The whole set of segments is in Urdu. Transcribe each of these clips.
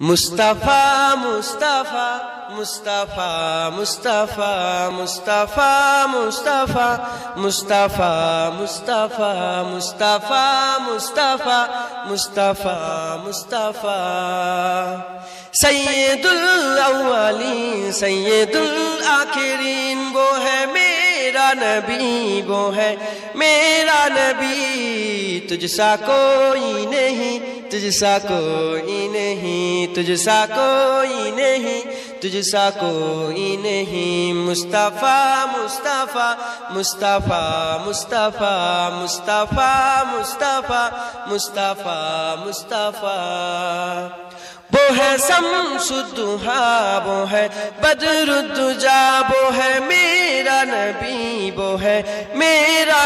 مصطفیٰ مصطفیٰ مصطفیٰ مصطفیٰ مصطفیٰ مصطفیٰ مصطفیٰ مصطفیٰ مصطفیٰ مصطفیٰ مصطفیٰ مصطفیٰ سید الاولین سید الآخرین وہ ہے میرا نبی وہ ہے میرا نبی تجھ سا کوئی نہیں تجھ سا کوئی نہیں تجھ سا کوئی نہیں تجھ سا کوئی نہیں مصطفیٰ مصطفیٰ مصطفیٰ مصطفیٰ مصطفیٰ مصطفیٰ مصطفیٰ مصطفیٰ وہ ہے شمس الضحیٰ وہ ہے بدر الدجیٰ وہ ہے میرا نبی وہ ہے میرا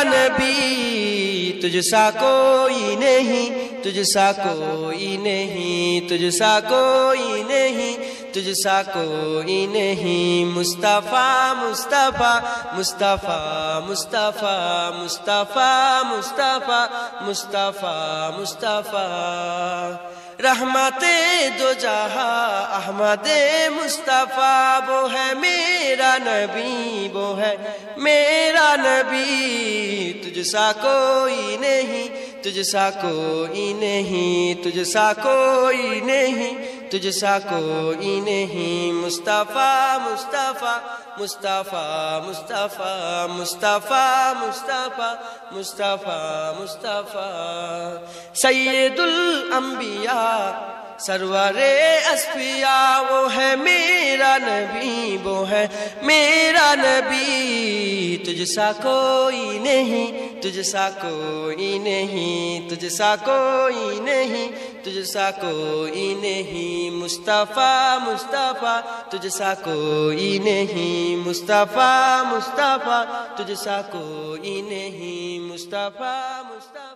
نبی تجھ سا کوئی نہیں تجھ سا کوئی نہیں تجھ سا کوئی نہیں تجھ سا کوئی نہیں مصطفیٰ مصطفیٰ مصطفیٰ مصطفیٰ مصطفیٰ مصطفیٰ مصطفیٰ مصطفیٰ رحمت دو جہاں احمد مصطفیٰ وہ ہے میرا نبی وہ ہے میرا نبی تجھ سا کوئی نہیں تجھ سا کوئی نہیں تجھ سا کوئی نہیں تجھ سا کوئی نہیں مصطفیٰ مصطفیٰ مصطفیٰ مصطفیٰ مصطفیٰ مصطفیٰ مصطفیٰ مصطفیٰ سید الانبیاء سرور اصفیاء وہ ہے میرا نبی وہ ہے میرا نبی تجھ سا کوئی نہیں تجھ سا کوئی نہیں تجھ سا کوئی نہیں تجھ سا کوئی نہیں مصطفیٰ مصطفیٰ تجھ سا کوئی نہیں مصطفیٰ مصطفیٰ تجھ سا کوئی نہیں مصطفیٰ مصطفیٰ